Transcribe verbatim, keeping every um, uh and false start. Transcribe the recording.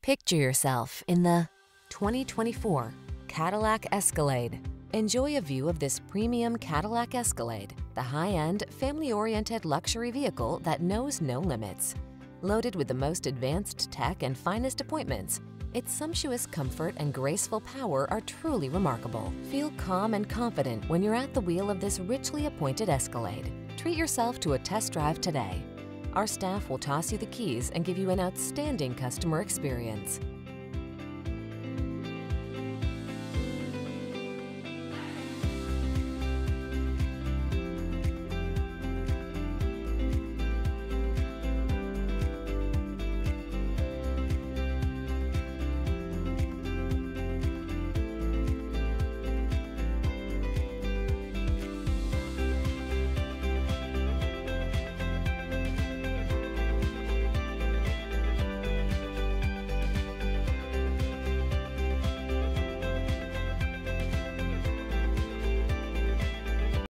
Picture yourself in the twenty twenty-four Cadillac Escalade. Enjoy a view of this premium Cadillac Escalade, the high-end, family-oriented luxury vehicle that knows no limits. Loaded with the most advanced tech and finest appointments, its sumptuous comfort and graceful power are truly remarkable. Feel calm and confident when you're at the wheel of this richly appointed Escalade. Treat yourself to a test drive today. Our staff will toss you the keys and give you an outstanding customer experience.